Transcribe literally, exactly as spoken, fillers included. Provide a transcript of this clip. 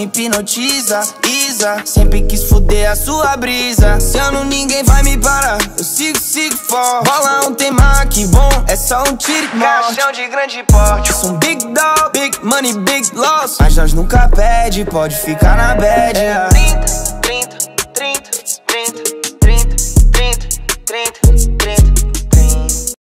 hipnotiza, Isa. Sempre quis fuder a sua brisa. Esse ano ninguém vai me parar, eu sigo, sigo forte. Bola um tema que bom, é só um tiro e morte. Caixão de grande porte, sou um big dog, big money, big loss. Mas nós nunca perde, pode ficar na bad. É.